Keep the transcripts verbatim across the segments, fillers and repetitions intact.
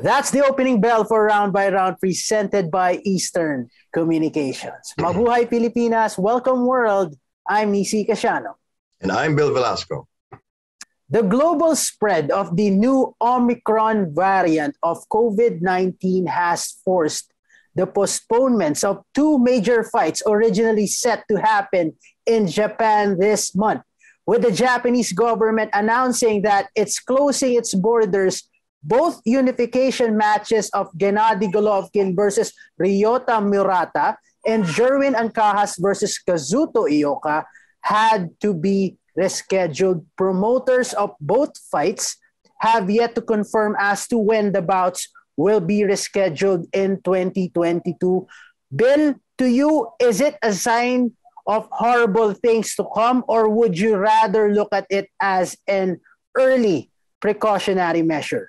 That's the opening bell for Round by Round presented by Eastern Communications. Mabuhay Pilipinas, welcome world. I'm Nisi Casiano. And I'm Bill Velasco. The global spread of the new Omicron variant of COVID nineteen has forced the postponements of two major fights originally set to happen in Japan this month, with the Japanese government announcing that it's closing its borders. Both unification matches of Gennady Golovkin versus Ryota Murata and Jerwin Ancajas versus Kazuto Ioka had to be rescheduled. Promoters of both fights have yet to confirm as to when the bouts will be rescheduled in twenty twenty-two. Bill, to you, is it a sign of horrible things to come, or would you rather look at it as an early precautionary measure?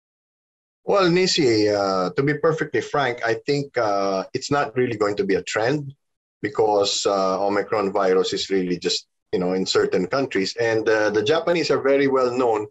Well, Nisi, uh, to be perfectly frank, I think uh, it's not really going to be a trend because uh, Omicron virus is really just, you know, in certain countries. And uh, the Japanese are very well known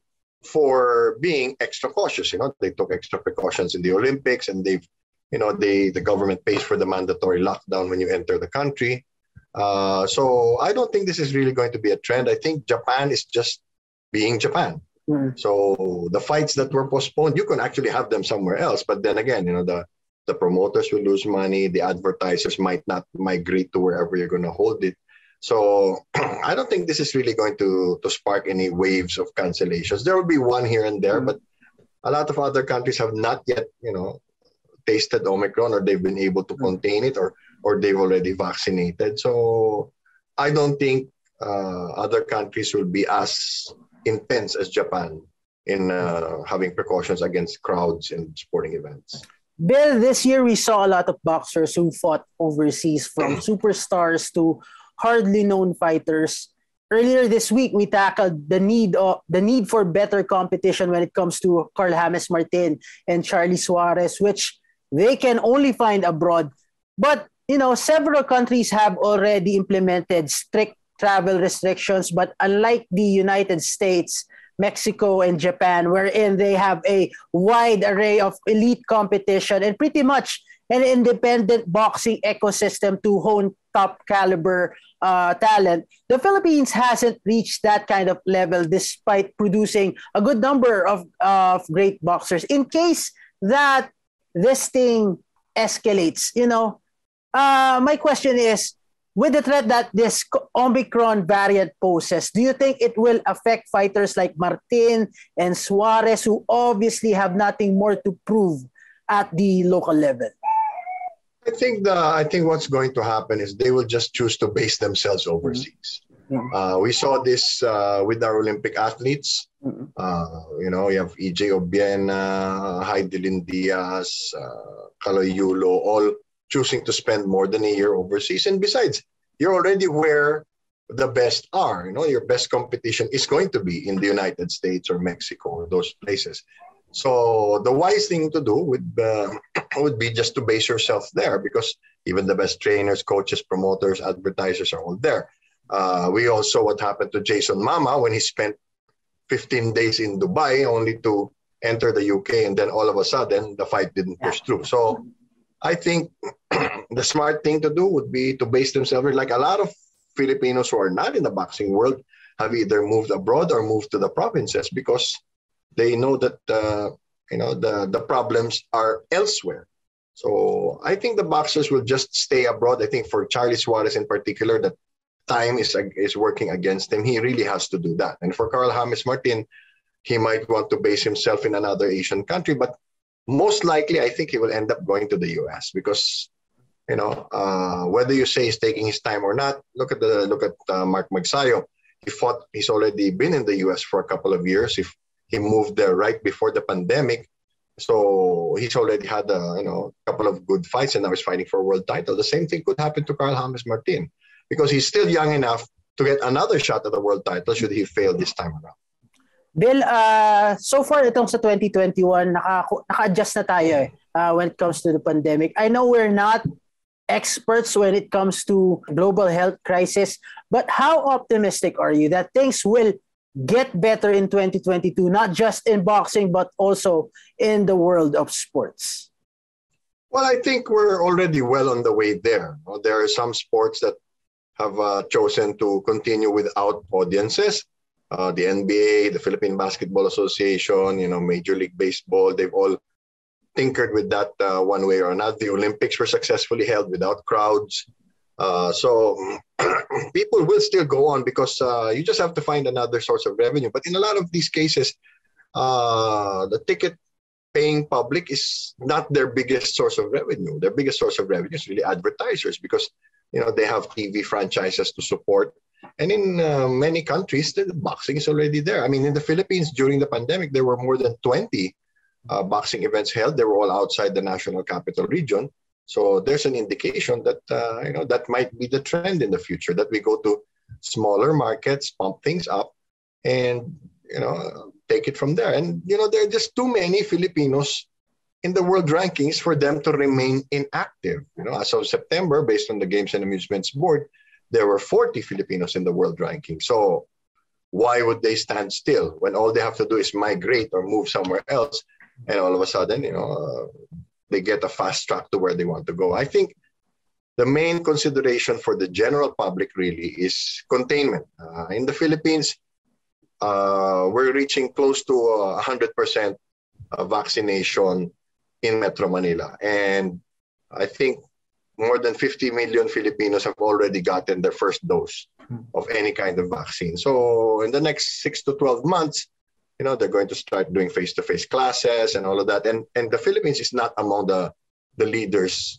for being extra cautious. You know, they took extra precautions in the Olympics, and they've, you know, they the government pays for the mandatory lockdown when you enter the country. Uh, so I don't think this is really going to be a trend. I think Japan is just being Japan. Mm. So the fights that were postponed, you can actually have them somewhere else. But then again, you know, the, the promoters will lose money. The advertisers might not migrate to wherever you're going to hold it. So I don't think this is really going to, to spark any waves of cancellations. There will be one here and there, mm. but a lot of other countries have not yet, you know, tasted Omicron, or they've been able to mm. contain it, or, or they've already vaccinated. So I don't think uh, other countries will be as intense as Japan in uh, having precautions against crowds and sporting events. Bill, this year we saw a lot of boxers who fought overseas, from superstars to hardly known fighters. Earlier this week, we tackled the need of, the need for better competition when it comes to Carl James Martin and Charlie Suarez, which they can only find abroad. But, you know, several countries have already implemented strict travel restrictions, but unlike the United States, Mexico, and Japan, wherein they have a wide array of elite competition and pretty much an independent boxing ecosystem to hone top caliber uh, talent, the Philippines hasn't reached that kind of level despite producing a good number of, of great boxers. In case that this thing escalates, you know, uh, my question is, with the threat that this Omicron variant poses, do you think it will affect fighters like Martin and Suarez, who obviously have nothing more to prove at the local level? I think the I think what's going to happen is they will just choose to base themselves overseas. Mm-hmm. Uh, we saw this uh, with our Olympic athletes. Mm-hmm. Uh, you know, you have E J Obiena, Heidelin Diaz, uh, Kaloy Yulo, all choosing to spend more than a year overseas. And besides, you're already where the best are. You know, your best competition is going to be in the United States or Mexico or those places. So the wise thing to do would, uh, would be just to base yourself there, because even the best trainers, coaches, promoters, advertisers are all there. Uh, we all saw what happened to Jason Mama when he spent fifteen days in Dubai only to enter the U K, and then all of a sudden the fight didn't push through. So I think the smart thing to do would be to base themselves, like a lot of Filipinos who are not in the boxing world have either moved abroad or moved to the provinces, because they know that uh, you know the, the problems are elsewhere. So I think the boxers will just stay abroad. I think for Charlie Suarez in particular, that time is, is working against him. He really has to do that. And for Carl James Martin, he might want to base himself in another Asian country, but most likely, I think he will end up going to the U S because, you know, uh, whether you say he's taking his time or not, look at the look at uh, Mark Magsayo. He fought. He's already been in the U S for a couple of years. If he moved there right before the pandemic, so he's already had a you know a couple of good fights, and now he's fighting for a world title. The same thing could happen to Carl James Martin, because he's still young enough to get another shot at the world title should he fail this time around. Bill, uh, so far itong sa twenty twenty-one, naka, naka-adjust na tayo eh, uh, when it comes to the pandemic. I know we're not experts when it comes to global health crisis, but how optimistic are you that things will get better in twenty twenty-two, not just in boxing, but also in the world of sports? Well, I think we're already well on the way there. There are some sports that have uh, chosen to continue without audiences. Uh, the N B A, the Philippine Basketball Association, you know, Major League Baseball, they've all tinkered with that uh, one way or another. The Olympics were successfully held without crowds. Uh, so people will still go on because uh, you just have to find another source of revenue. But in a lot of these cases, uh, the ticket paying public is not their biggest source of revenue. Their biggest source of revenue is really advertisers because, you know, they have T V franchises to support. And in uh, many countries, the boxing is already there. I mean, in the Philippines, during the pandemic, there were more than twenty uh, boxing events held. They were all outside the National Capital Region. So there's an indication that, uh, you know, that might be the trend in the future, that we go to smaller markets, pump things up, and, you know, take it from there. And, you know, there are just too many Filipinos in the world rankings for them to remain inactive. You know, as of September, based on the Games and Amusements Board, there were forty Filipinos in the world ranking. So why would they stand still when all they have to do is migrate or move somewhere else, and all of a sudden, you know, uh, they get a fast track to where they want to go? I think the main consideration for the general public really is containment. Uh, in the Philippines, uh, we're reaching close to uh, one hundred percent vaccination in Metro Manila. And I think more than fifty million Filipinos have already gotten their first dose of any kind of vaccine. So in the next six to twelve months, you know, they're going to start doing face-to-face classes and all of that. And and the Philippines is not among the, the leaders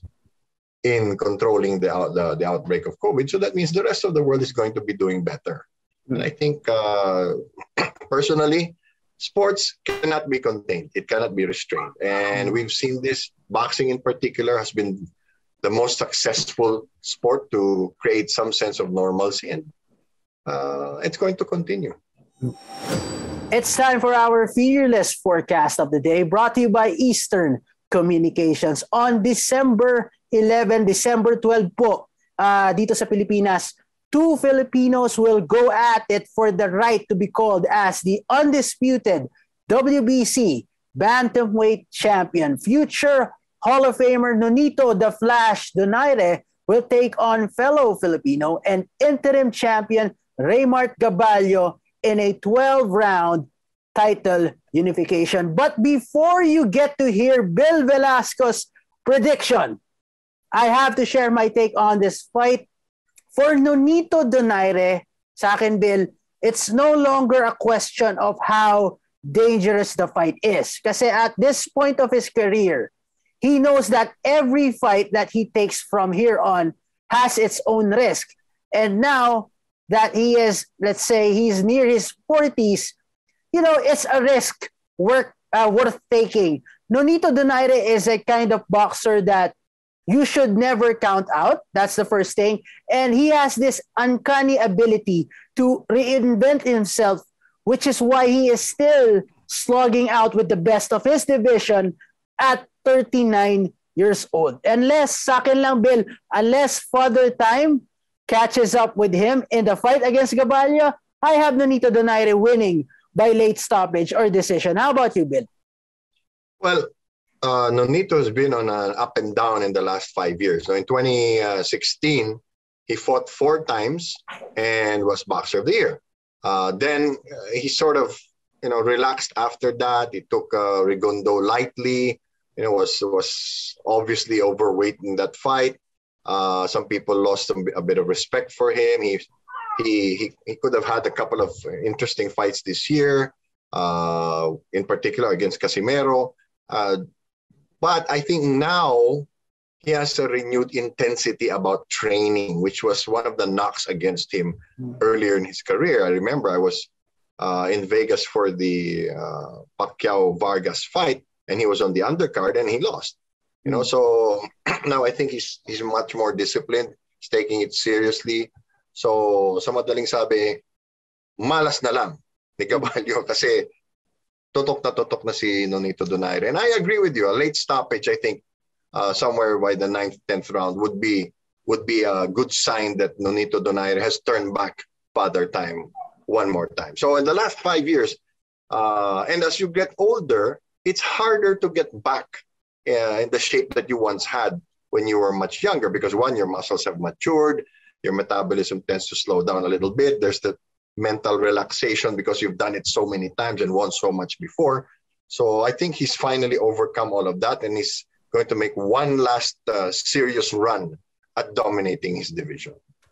in controlling the, the, the outbreak of COVID. So that means the rest of the world is going to be doing better. And I think, uh, personally, sports cannot be contained. It cannot be restrained. And we've seen this. Boxing in particular has been the most successful sport to create some sense of normalcy. And uh, it's going to continue. It's time for our fearless forecast of the day, brought to you by Eastern Communications. On December eleventh, December twelfth po, uh, dito sa Pilipinas, two Filipinos will go at it for the right to be called as the undisputed W B C Bantamweight Champion. Future Hall of Famer Nonito "The Flash" Donaire will take on fellow Filipino and interim champion Raymart Gaballo in a twelve-round title unification. But before you get to hear Bill Velasco's prediction, I have to share my take on this fight. For Nonito Donaire, sa akin, Bill, it's no longer a question of how dangerous the fight is. Kasi at this point of his career, he knows that every fight that he takes from here on has its own risk. And now that he is, let's say, he's near his forties, you know, it's a risk worth, uh, worth taking. Nonito Donaire is a kind of boxer that you should never count out. That's the first thing. And he has this uncanny ability to reinvent himself, which is why he is still slogging out with the best of his division at thirty-nine years old. Unless, sa akin lang, Bill, unless Father Time catches up with him in the fight against Gaballo, I have Nonito Donaire winning by late stoppage or decision. How about you, Bill? Well, uh, Nonito has been on an up and down in the last five years. So in twenty sixteen, he fought four times and was Boxer of the Year. Uh, then uh, he sort of, you know, relaxed after that. He took uh, Rigondo lightly. You know, was was obviously overweight in that fight. Uh, some people lost a, a bit of respect for him. He, he he he could have had a couple of interesting fights this year, uh, in particular against Casimero. Uh, but I think now he has a renewed intensity about training, which was one of the knocks against him mm. earlier in his career. I remember I was uh, in Vegas for the uh, Pacquiao-Vargas fight, and he was on the undercard and he lost. You know, so now I think he's he's much more disciplined. He's taking it seriously. So sa madaling sabi, malas na lang ni Gaballo kasi totok na totok na si Nonito Donaire. And I agree with you. A late stoppage, I think, uh, somewhere by the ninth, tenth round would be would be a good sign that Nonito Donaire has turned back Father Time one more time. So in the last five years, uh, and as you get older, it's harder to get back uh, in the shape that you once had when you were much younger, because one, your muscles have matured, your metabolism tends to slow down a little bit. There's the mental relaxation because you've done it so many times and won so much before. So I think he's finally overcome all of that, and he's going to make one last uh, serious run at dominating his division.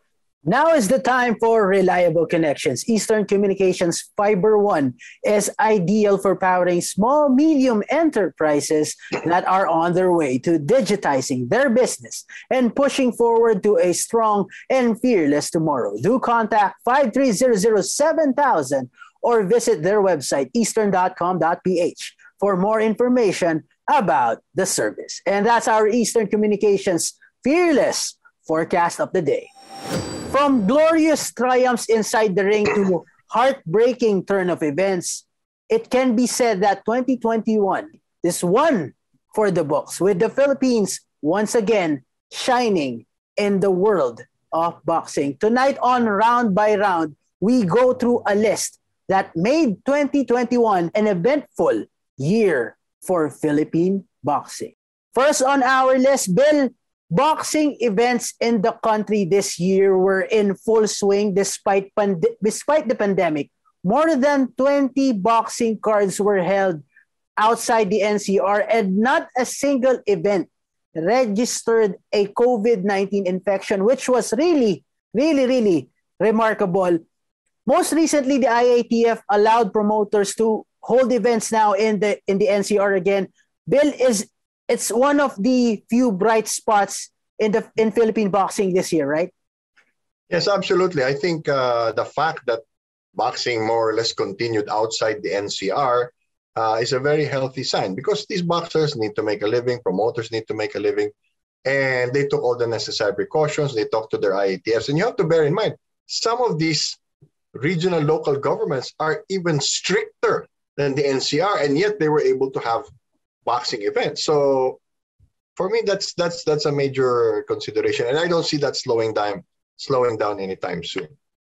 Now is the time for reliable connections. Eastern Communications Fiber One is ideal for powering small, medium enterprises that are on their way to digitizing their business and pushing forward to a strong and fearless tomorrow. Do contact five three zero zero seven thousand or visit their website, eastern dot com dot p h, for more information about the service. And that's our Eastern Communications Fearless Forecast of the Day. From glorious triumphs inside the ring to heartbreaking turn of events, it can be said that twenty twenty-one is one for the books, with the Philippines once again shining in the world of boxing. Tonight on Round by Round, we go through a list that made twenty twenty-one an eventful year for Philippine boxing. First on our list, Bill, boxing events in the country this year were in full swing despite pand- despite the pandemic. More than twenty boxing cards were held outside the N C R, and not a single event registered a COVID nineteen infection, which was really, really, really remarkable. Most recently, the I A T F allowed promoters to hold events now in the in the N C R again. Bill, is it's one of the few bright spots in the in Philippine boxing this year, right? Yes, absolutely. I think uh, the fact that boxing more or less continued outside the N C R uh, is a very healthy sign, because these boxers need to make a living, promoters need to make a living, and they took all the necessary precautions. They talked to their I A T Fs, and you have to bear in mind, some of these regional local governments are even stricter than the N C R, and yet they were able to have boxing events. So for me, that's that's that's a major consideration, and I don't see that slowing down slowing down anytime soon.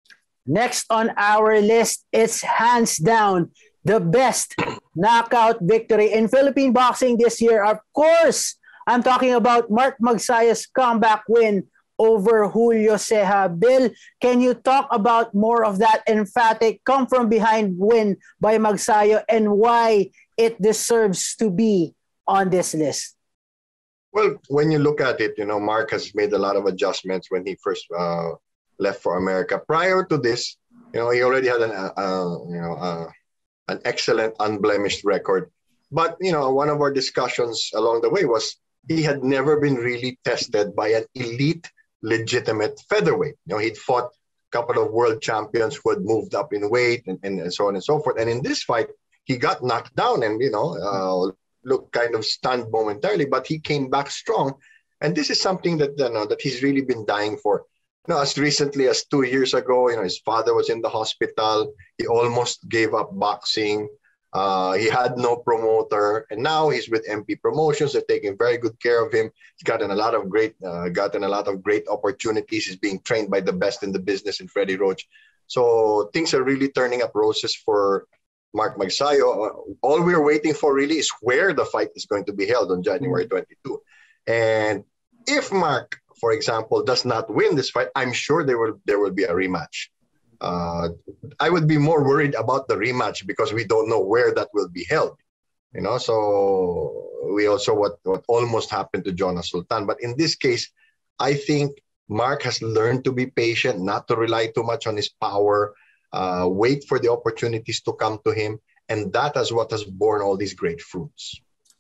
Next on our list, it's hands down the best knockout victory in Philippine boxing this year. Of course, I'm talking about Mark Magsayo's comeback win over Julio Ceja. Bill, can you talk about more of that emphatic come-from-behind win by Magsayo and why it deserves to be on this list? Well, when you look at it, you know, Mark has made a lot of adjustments when he first uh, left for America. Prior to this, you know, he already had an, uh, uh, you know, uh, an excellent, unblemished record. But, you know, one of our discussions along the way was he had never been really tested by an elite, legitimate featherweight. You know, he'd fought a couple of world champions who had moved up in weight and, and, and so on and so forth. And in this fight, he got knocked down and, you know, uh, looked kind of stunned momentarily, but he came back strong. And this is something that, you know, that he's really been dying for. You know, as recently as two years ago, you know, his father was in the hospital. He almost gave up boxing. Uh, he had no promoter, and now he's with M P Promotions. They're taking very good care of him. He's gotten a lot of great, uh, gotten a lot of great opportunities. He's being trained by the best in the business in Freddie Roach. So things are really turning up roses for Mark Magsayo. All we're waiting for really is where the fight is going to be held on January twenty-second. And if Mark, for example, does not win this fight, I'm sure there will there will be a rematch. Uh, I would be more worried about the rematch because we don't know where that will be held. You know, so we also what what almost happened to Jonas Sultan. But in this case, I think Mark has learned to be patient, not to rely too much on his power, uh, wait for the opportunities to come to him, and that is what has borne all these great fruits.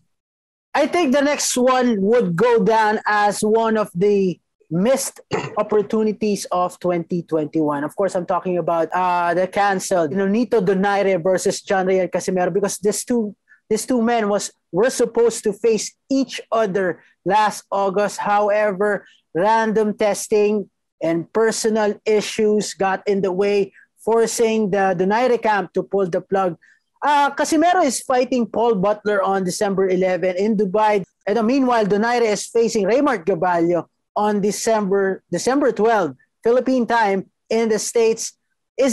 I think the next one would go down as one of the missed opportunities of twenty twenty-one. Of course, I'm talking about uh, the canceled Nonito Donaire versus John Riel Casimero, because these two these two men was were supposed to face each other last August. However, random testing and personal issues got in the way, forcing the Donaire camp to pull the plug. Uh, Casimero is fighting Paul Butler on December eleventh in Dubai. And uh, meanwhile, Donaire is facing Raymart Gaballo on December December twelfth, Philippine time in the States. Is it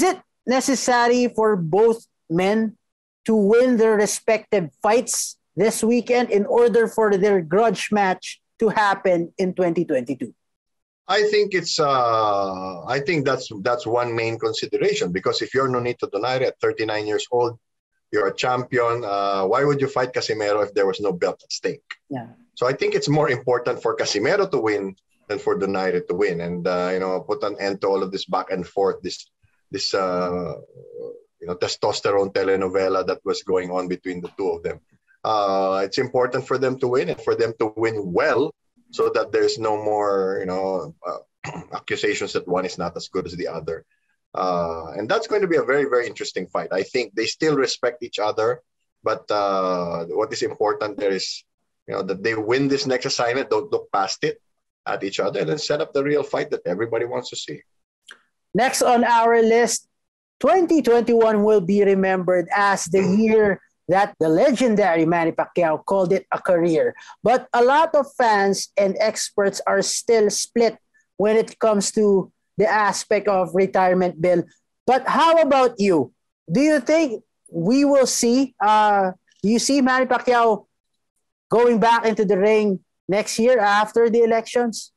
necessary for both men to win their respective fights this weekend in order for their grudge match to happen in twenty twenty-two? I think it's uh I think that's that's one main consideration, because if you're Nonito Donaire at thirty-nine years old, you're a champion, uh, why would you fight Casimero if there was no belt at stake? Yeah. So I think it's more important for Casimero to win than for Donaire to win, and uh, you know, put an end to all of this back and forth, this this uh, you know, testosterone telenovela that was going on between the two of them. Uh, it's important for them to win, and for them to win well, so that there's no more, you know, uh, accusations that one is not as good as the other. Uh, and that's going to be a very, very interesting fight. I think they still respect each other, but uh, what is important there is, you know, that they win this next assignment, don't look past it at each other, and then set up the real fight that everybody wants to see. Next on our list, twenty twenty-one will be remembered as the year that the legendary Manny Pacquiao called it a career. But a lot of fans and experts are still split when it comes to the aspect of retirement bill. But how about you? Do you think we will see, uh, do you see Manny Pacquiao going back into the ring next year after the elections?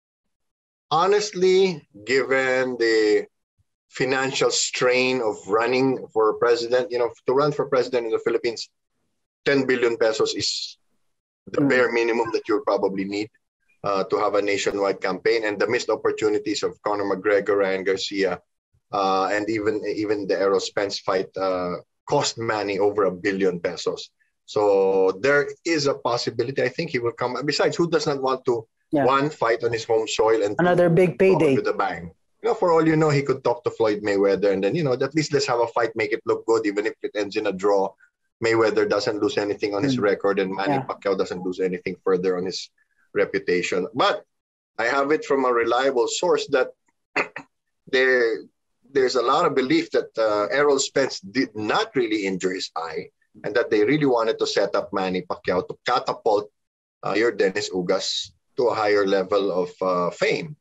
Honestly, given the financial strain of running for president, you know, to run for president in the Philippines, ten billion pesos is the mm. bare minimum that you'll probably need uh, to have a nationwide campaign. And the missed opportunities of Conor McGregor, Ryan Garcia, uh, and even even the Errol Spence fight uh, cost Manny over a billion pesos. So there is a possibility. I think he will come. Besides, who does not want to, yeah. one, fight on his home soil, and another two, big payday with a bang? You know, for all you know, he could talk to Floyd Mayweather, and then, you know, at least let's have a fight, make it look good, even if it ends in a draw. Mayweather doesn't lose anything on his mm. record, and Manny yeah. Pacquiao doesn't lose anything further on his reputation. But I have it from a reliable source that there, there's a lot of belief that uh, Errol Spence did not really injure his eye, and that they really wanted to set up Manny Pacquiao to catapult uh, your Dennis Ugas to a higher level of uh, fame.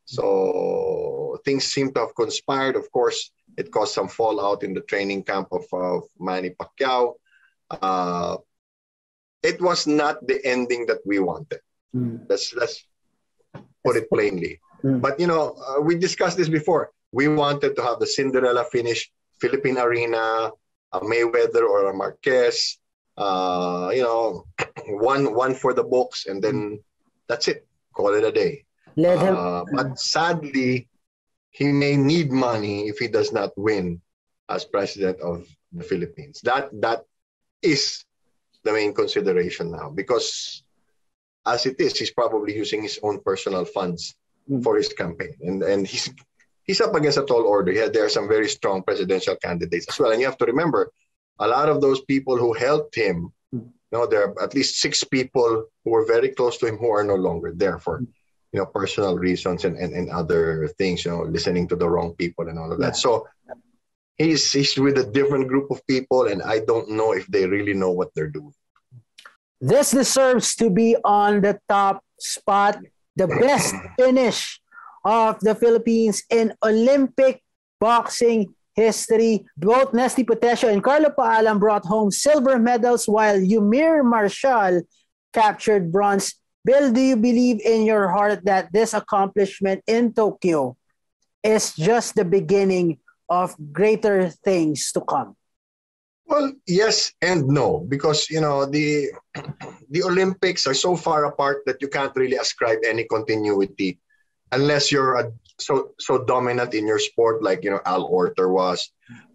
So things seem to have conspired. Of course, it caused some fallout in the training camp of, of Manny Pacquiao. Uh, it was not the ending that we wanted. Mm. Let's, let's put it plainly. Mm. But, you know, uh, we discussed this before. We wanted to have the Cinderella finish, Philippine Arena, a Mayweather or a Marquez, uh, you know, one, one for the books, and then that's it. Call it a day. Let him. Uh, but sadly, he may need money if he does not win as president of the Philippines. That that is the main consideration now, because as it is, he's probably using his own personal funds mm. for his campaign, and and he's he's up against a tall order. Yeah, there are some very strong presidential candidates as well, and you have to remember, a lot of those people who helped him, mm. you know, there are at least six people who were very close to him who are no longer there for, you know, personal reasons and, and, and other things, you know, listening to the wrong people and all of that. Yeah. So he's, he's with a different group of people, and I don't know if they really know what they're doing. This deserves to be on the top spot. The best finish of the Philippines in Olympic boxing history. Both Nesty Potesio and Carlo Paalam brought home silver medals, while Yumir Marshall captured bronze. Bill, do you believe in your heart that this accomplishment in Tokyo is just the beginning of greater things to come? Well, yes and no, because, you know, the the Olympics are so far apart that you can't really ascribe any continuity unless you're a, so so dominant in your sport, like, you know, Al Orter was,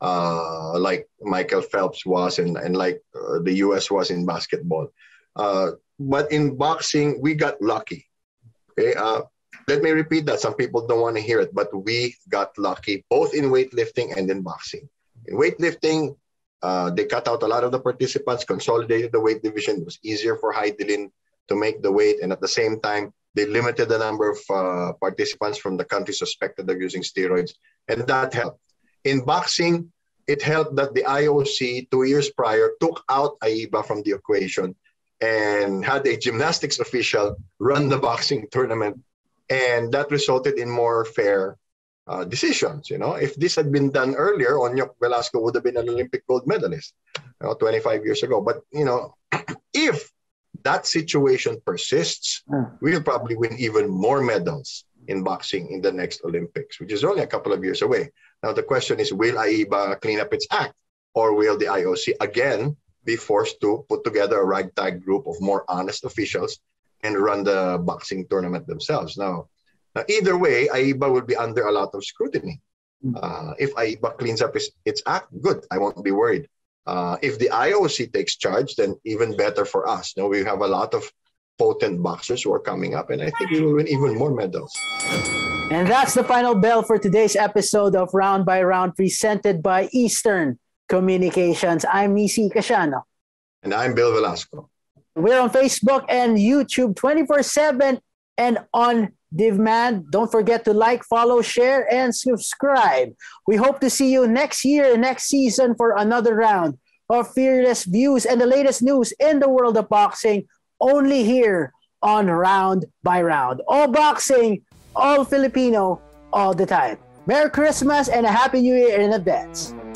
uh, like Michael Phelps was, and, and like uh, the U S was in basketball. Uh, But in boxing, we got lucky. Okay, uh, let me repeat that. Some people don't want to hear it, but we got lucky both in weightlifting and in boxing. In weightlifting, uh, they cut out a lot of the participants, consolidated the weight division. It was easier for Heidelin to make the weight, and at the same time, they limited the number of uh, participants from the country suspected of using steroids, and that helped. In boxing, it helped that the I O C two years prior took out A I B A from the equation and had a gymnastics official run the boxing tournament. And that resulted in more fair uh, decisions. You know, if this had been done earlier, Onyok Velasco would have been an Olympic gold medalist, you know, twenty-five years ago. But you know, if that situation persists, we'll probably win even more medals in boxing in the next Olympics, which is only a couple of years away. Now, the question is, will A I B A clean up its act, or will the I O C again be forced to put together a ragtag group of more honest officials and run the boxing tournament themselves? Now, now either way, A I B A will be under a lot of scrutiny. Uh, if A I B A cleans up its, its act, good, I won't be worried. Uh, if the I O C takes charge, then even better for us. Now, we have a lot of potent boxers who are coming up, and I think we will win even more medals. And that's the final bell for today's episode of Round by Round, presented by Eastern Communications. I'm Nisi Casiano. And I'm Bill Velasco. We're on Facebook and YouTube twenty-four seven and on demand. Don't forget to like, follow, share, and subscribe. We hope to see you next year, next season, for another round of fearless views and the latest news in the world of boxing, only here on Round by Round. All boxing, all Filipino, all the time. Merry Christmas and a Happy New Year in advance.